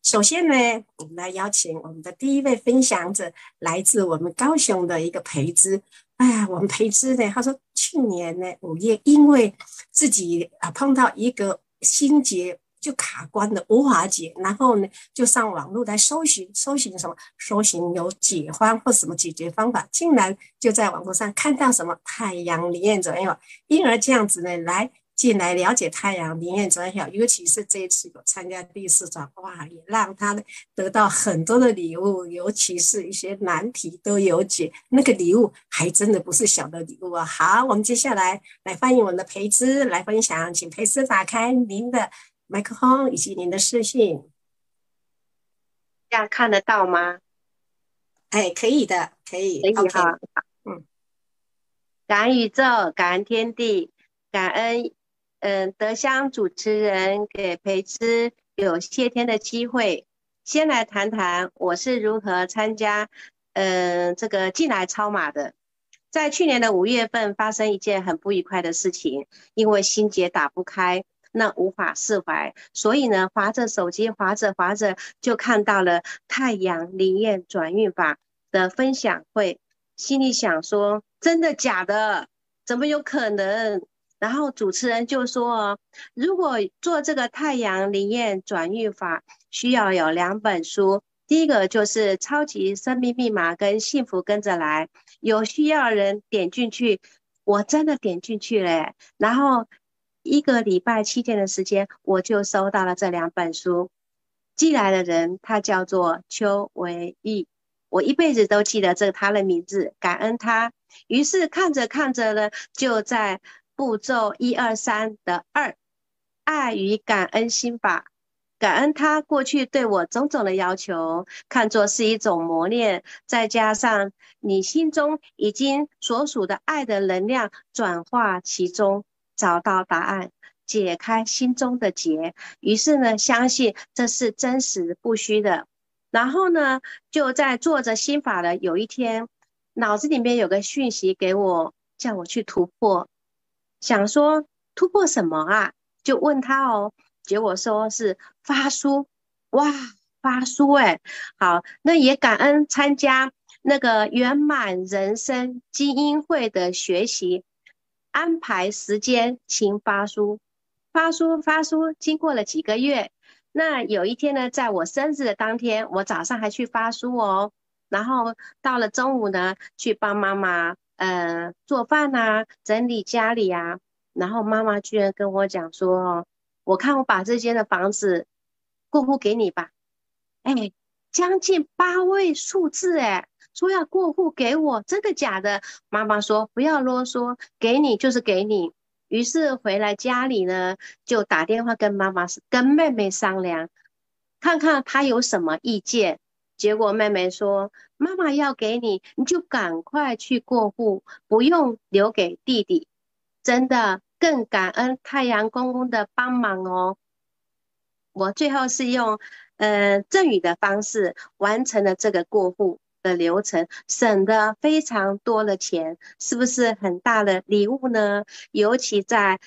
首先呢，我们来邀请我们的第一位分享者，来自我们高雄的一个培姿。哎呀，我们培姿呢，他说去年呢5月，因为自己碰到一个心结就卡关的无法解，然后呢就上网络来搜寻什么，搜寻有解方或什么解决方法，竟然就在网络上看到什么太阳灵验转运，因而这样子呢进来了解太阳灵验转运，尤其是这一次有参加第4场，哇，也让他得到很多的礼物，尤其是一些难题都有解，那个礼物还真的不是小的礼物啊。好，我们接下来欢迎我们的培姿来分享，请培姿打开您的麦克风以及您的视讯。 这样看得到吗？ 哎，可以的，可以。 可以 OK。 哈。感恩宇宙，感恩天地，感恩德香主持人给培姿有谢天的机会。先来谈谈我是如何参加这个进来超马的。在去年的5月份发生一件很不愉快的事情，因为心结打不开，那无法释怀，所以呢滑着手机滑着就看到了太阳灵验转运法的分享会，心里想说真的假的？怎么有可能？然后主持人就说，如果做这个太阳灵验转运法，需要有2本书，第一个就是超级生命密码跟幸福跟着来，有需要人点进去，我真的点进去了，然后1个礼拜7天的时间，我就收到了这2本书。寄来的人他叫做邱维义，我一辈子都记得他的名字，感恩他。于是看着看着呢，就在步骤1、2、3的2，爱与感恩心法，感恩他过去对我种种的要求，看作是一种磨练，再加上你心中已经所属的爱的能量转化其中，找到答案，解开心中的结。于是呢，相信这是真实不虚的。然后呢，就在做着心法的有一天，脑子里面有个讯息给我，叫我去突破。想说突破什么啊？就问他哦，结果说是发书。哇，发书欸。好，那也感恩参加那个圆满人生精英会的学习，安排时间勤发书。发书，经过了几个月，那有一天呢，在我生日的当天，我早上还去发书哦，然后到了中午呢，去帮妈妈做饭啊，整理家里啊，然后妈妈居然跟我讲说，我看我把这间的房子过户给你吧。哎，将近8位数字哎，说要过户给我，真的假的？妈妈说不要啰嗦，给你就是给你。于是回来家里呢，就打电话跟妹妹商量，看看她有什么意见。结果妹妹说，妈妈要给你，你就赶快去过户，不用留给弟弟。真的更感恩太阳公公的帮忙哦。我最后是用赠与的方式完成了这个过户的流程，省得非常多的钱，是不是很大的礼物呢？尤其在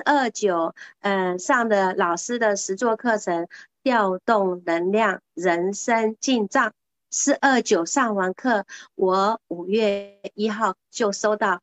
429上的老师的实作课程，调动能量，人生进账。429上完课，我5月1号就收到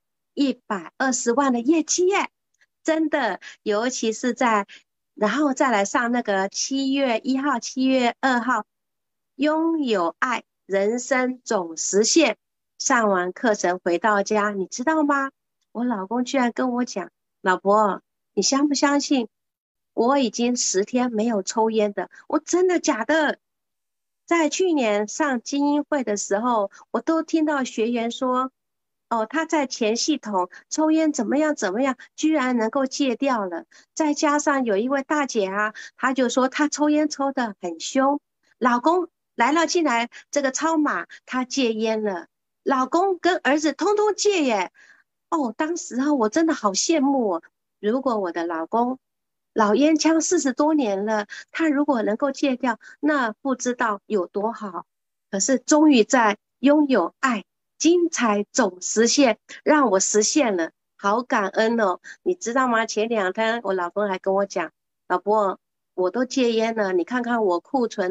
120万的业绩耶！真的，尤其是然后再来上那个7月1号、7月2号，拥有爱，人生总实现。上完课程回到家，你知道吗？我老公居然跟我讲，老婆，你相不相信？我已经10天没有抽烟的，我真的假的？在去年上精英会的时候，我都听到学员说，哦，他在前系统抽烟怎么样怎么样，居然能够戒掉了。再加上有一位大姐啊，她就说她抽烟抽得很凶，老公来了进来这个超马，她戒烟了，老公跟儿子通通戒耶。哦，当时啊，我真的好羡慕哦。如果我的老公老烟枪40多年了，他如果能够戒掉，那不知道有多好。可是终于在拥有爱，精彩总实现，让我实现了，好感恩哦！你知道吗？前2天我老公还跟我讲，老婆，我都戒烟了，你看看我库存的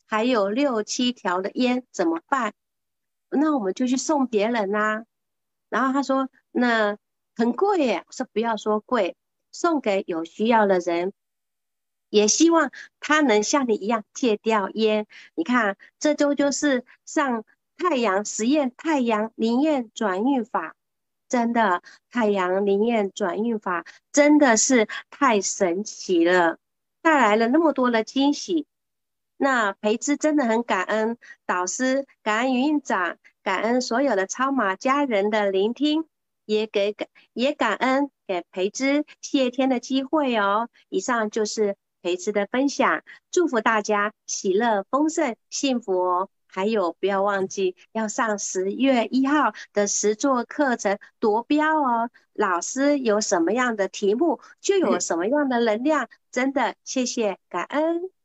还有6、7条的烟怎么办？那我们就去送别人啊。然后他说那很贵耶，我说不要说贵，送给有需要的人，也希望他能像你一样戒掉烟。你看，这就是上太阳实验太阳灵验转运法，真的太阳灵验转运法真的是太神奇了，带来了那么多的惊喜。那培芝真的很感恩导师，感恩营运长，感恩所有的超马家人的聆听，也感恩给培芝谢天的机会哦。以上就是培芝的分享，祝福大家喜乐丰盛幸福哦。还有不要忘记要上10月1号的实作课程夺标哦，老师有什么样的题目就有什么样的能量，真的谢谢感恩。